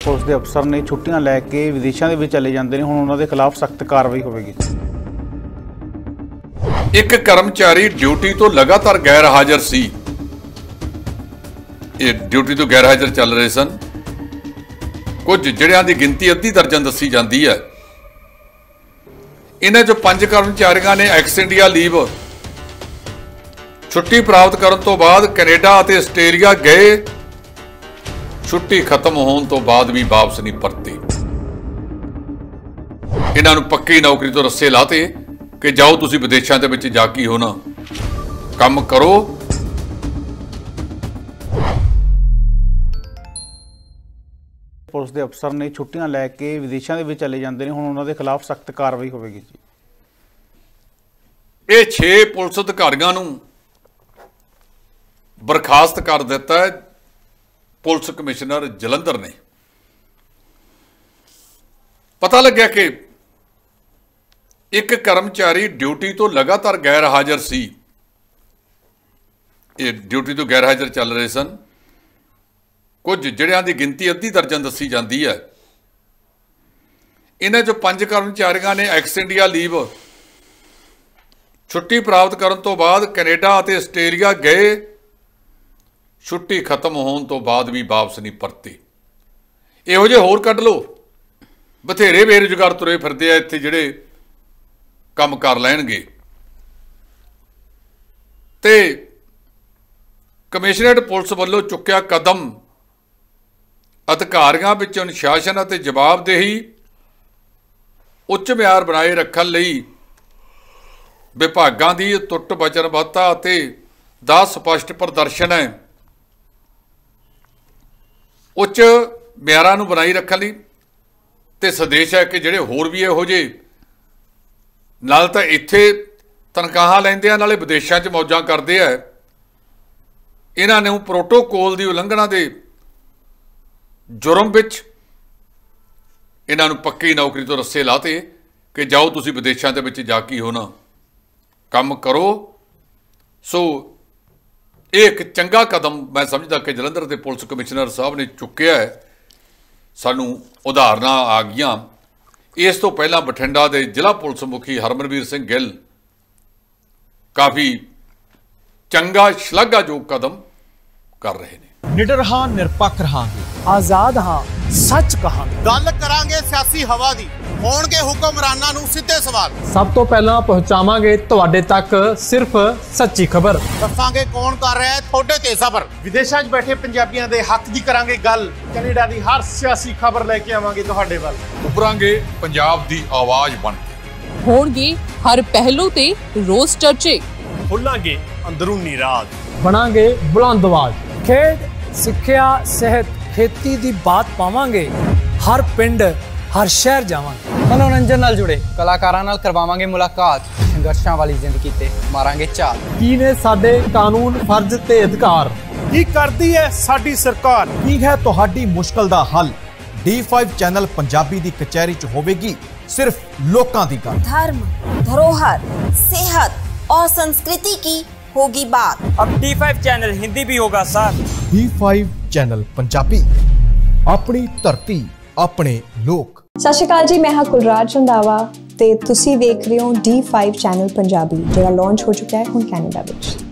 Police के अफसर ने छुट्टियां लैके विदेशों के चले जाते हैं, हुण उन्हां दे खिलाफ सख्त कार्रवाई होगी। एक कर्मचारी ड्यूटी तो लगातार गैर हाजिर सी। ये ड्यूटी तो गैर हाजिर चल रहे सन। कुछ जिहड़ियां दी गिनती अद्धी दर्जन दसी जाती है। इन्हां चों 5 कर्मचारियों ने एक्स इंडिया लीव छुट्टी प्राप्त करने तो बाद कैनेडा और आस्ट्रेलिया गए, छुट्टी खत्म होने तो बाद भी वापस नहीं परते। इन्हां नूं पक्की नौकरी तो रस्से लाते कि जाओ तुसीं विदेशों के विच जा के होना काम करो। पुलिस के अफसर ने छुट्टियां लैके विदेशों के चले जाते हैं, हुण उन्हां दे खिलाफ सख्त कार्रवाई होगी। ये 6 पुलिस अधिकारियों नूं बर्खास्त कर दिता है पुलिस कमिश्नर जलंधर ने। पता लग्या कि एक कर्मचारी ड्यूटी तो लगातार गैर हाजिर सी। ये ड्यूटी तो गैर हाजिर चल रहे सन। कुछ जिहड़ियां दी गिनती अद्धी दर्जन दसी जाती है। इन्हां चों 5 कर्मचारियों ने एक्स इंडिया लीव छुट्टी प्राप्त करने तो बाद कैनेडा और आस्ट्रेलिया गए, छुट्टी खत्म होने तो बाद भी वापस नहीं परते। इहो जिहे होर कढ लो, बथेरे बेरोजगार तुरे फिरदे आ इत्थे जिहड़े काम कर लैणगे। ते कमिश्नरेट पुलिस वल्लों चुक्या कदम अधिकारियों विच अनुशासन ਅਤੇ जवाबदेही उच्च मियार बनाए रखण लई विभागां दी टुੱਟ वचनबद्धता ਅਤੇ ਦਾ स्पष्ट प्रदर्शन है। उच्च मियारां नूं बनाई रखण लई ते संदेश है कि जिहड़े होर भी इहो ਜਿਹੇ नाल तां इत्थे तनखाहां लैंदे आ, नाले विदेशां 'ਚ मौजां करदे आ, इन्हां नूं प्रोटोकोल दी उलंघना दे जुर्म विच इन्हां नूं पक्की नौकरी तो रस्से लाते कि जाओ तुसीं विदेशां दे विच जा के होना काम करो। सो ਇਹ एक चंगा कदम मैं समझदा कि जलंधर के पुलिस कमिश्नर साहब ने चुक्या है। सानूं उदाहरणां आ गईयां। इस तो पहला बठिंडा के जिला पुलिस मुखी हरमनवीर सिंह गिल काफ़ी चंगा शलाघायोग कदम कर रहे हैं। निडर हाँ, निरपक्ष रहांगे, आजाद हाँ, सच कहांगे। गल करांगे सियासी हवा दी, होणगे हुक्मरानां नूं सिद्धे सवाल। सब तो पहला पहुंचावांगे तुहाडे तक सिर्फ सच्ची खबर। दसांगे कौन कर रहा है थोड़े ते सबर। विदेशां 'च बैठे पंजाबियां दे हक दी करांगे गल। कनेडा दी हर सियासी खबर लेके आवांगे तुहाडे वल। उभरांगे पंजाब दी आवाज़ बन के। होणगे हर पहलू ते रोज चर्चे। खुलांगे अंदरूनी राज, बनांगे बुलंद आवाज। खेड, सिक्ख्या, सेहत, खेती दी बात पावांगे। हर पिंड, हर शहर जावांगे। मनोरंजन नाल जुड़े कलाकारां नाल करवावांगे मुलाकात। संघर्षां वाली जिंदगी ते मारांगे झात। की ने साडे कानून, फर्ज ते अधिकार, की करदी है साडी सरकार, की है तुहाडी मुश्किल दा हल। D5 चैनल पंजाबी दी कचहरी च होवेगी सिर्फ लोकां दी गल। धर्म, धरोहर, सेहत और संस्कृति की होगी बात। अब D5 चैनल हिंदी भी होगा सर। D5 चैनल पंजाबी, अपनी धरती, अपने लोक। सत श्री अकाल जी, मैं हाँ कुलराज रंधावा ते तुसी वेख रहे हो D5 चैनल पंजाबी, जो लॉन्च हो चुका है हुण कैनेडा विच।